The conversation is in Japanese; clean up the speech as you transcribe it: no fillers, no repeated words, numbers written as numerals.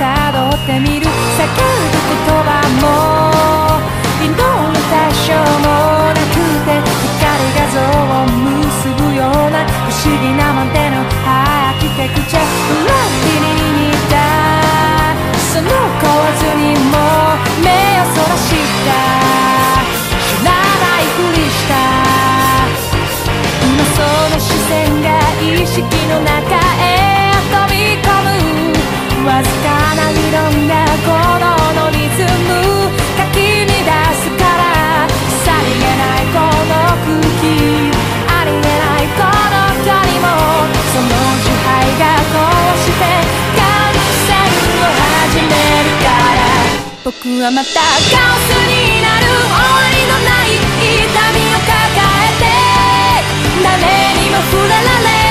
たどってみる。叫ぶ言葉も祈る対象もなくて、光画像を結ぶような不思議なまでのアーキテクチャ。裏切りに似たその構図にも目をそらした。知らないふりした今その視線が意識の中へ飛び込む。わずかな理論が鼓動のリズムかき乱すから。さりげないこの空気、ありげないこの距離も、その支配がこうして感染を始めるから。僕はまたカオスになる。終わりのない痛みを抱えて、誰にも触れられ